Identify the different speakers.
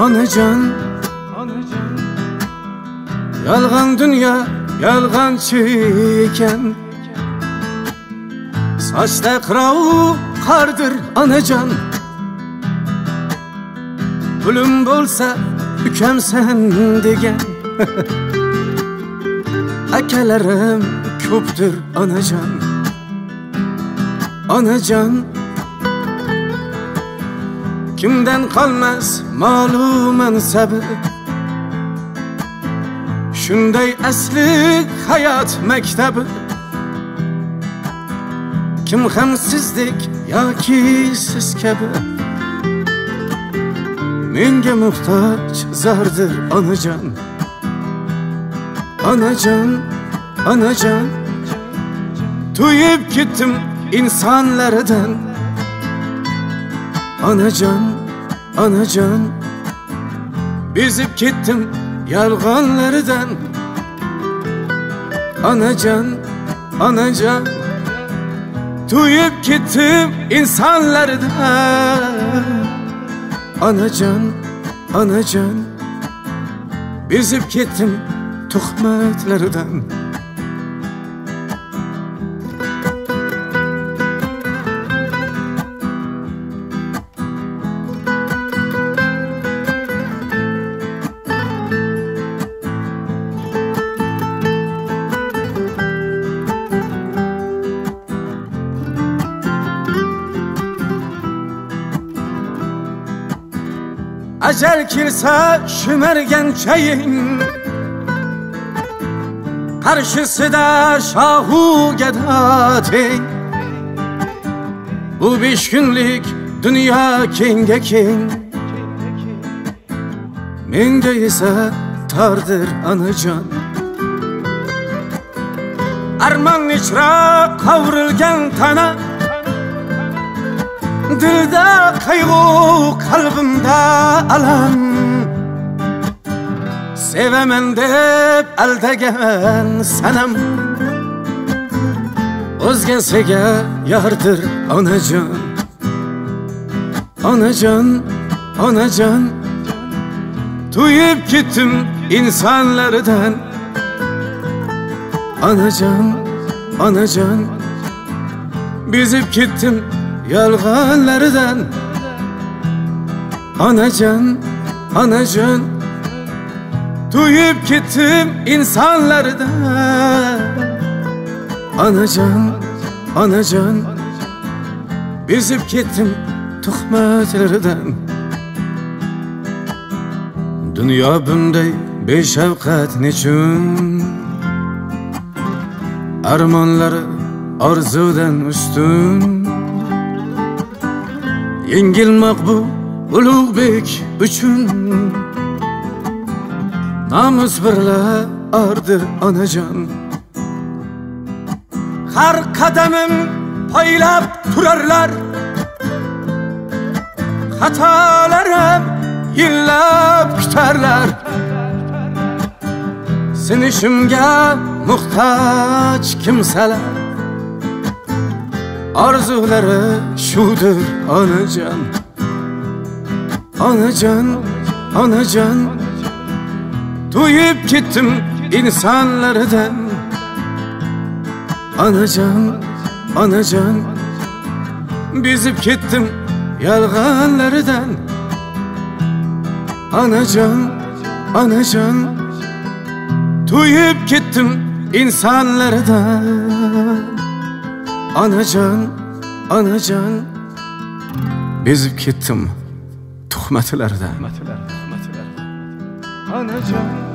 Speaker 1: Anacan, yalgan dünya, yalgancı iken, saçta kıravu kardır anacan. Pulum bolsa ükemsen degen akelerim köptür anacan. Anacan, kimden kalmaz malu mensebi, şunday asli hayat mektebi. Kim hamsizlik yoki siz kabi, menga muhtoj zardir anacan. Anacan, anacan, to'yib ketdim insonlardan. Anacan, anacan, bezib ketdim yolg'onlardan. Anacan, anacan, to'yib ketdim insonlardan. Anacan, anacan, bezib ketdim tuhmatlardan. Acel kelsa şümergen çayın, karşısında şahu gedatin. Bu 5 günlük dünya kenge keng, menge ise tardır anacan. Arman içra kavrilgan tana, dilda kaygı, kalbimde alam. Sevemen deb aldagan sanam, o'zgasiga yardir anacan. Anacan, anacan, to'yib ketdim insonlardan. Anacan, anacan, bezib ketdim yolg'onlardan. Anacan, anacan, to'yib ketdim insonlardan. Anacan, anacan, bezib ketdim tuhmatlardan. Dunyo bunday beshafqat nechun, armonlari orzudan ustun. Yengilmoq bu ulug'bek uchun, namus birla ardir anacan. Har qadamim poylab turarlar, xatolarim yillab kutarlar. Sinishimga muhtoj kimsalar, orzulari shudir anacan. Anacan, anacan, to'yib ketdim insonlardan. Anacan, anacan, bezib ketdim yolg'onlardan. Anacan, anacan, to'yib ketdim insonlardan. Anacan, anacan, bezib ketdim tuhmatlardan. Anacan.